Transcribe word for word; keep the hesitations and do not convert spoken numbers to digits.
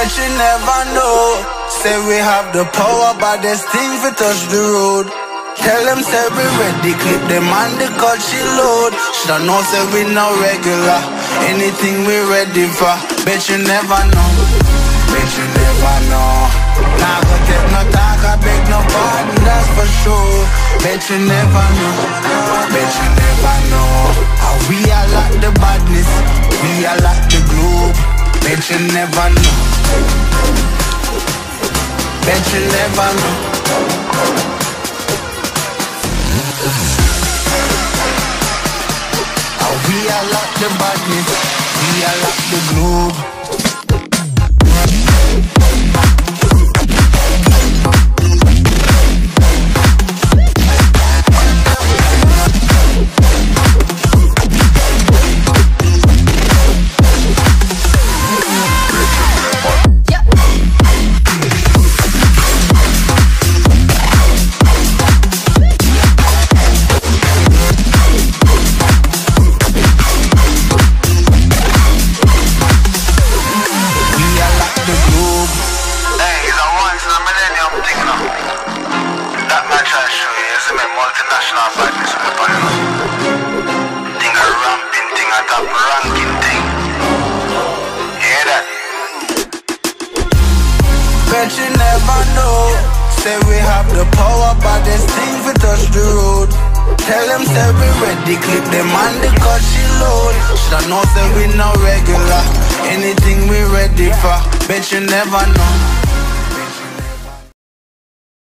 Bet you never know. Say we have the power, but there's things we touch the road. Tell them say we ready, clip them on the cut she load. Shoulda know say we no regular, anything we ready for. Bet you never know, bet you never know. Nah go take no talk, I beg no pardon, that's for sure. Bet you never know, bet you never know. How we are like the badness, we are like the globe. Bet you never know, bet you never know. We are like the badness, we are like the globe. Bet you never know. Say we have the power, but there's things we touch the road. Tell them say we ready, clip them on the cut she load. Shoulda know say we no regular, anything we ready for. Bet you never know.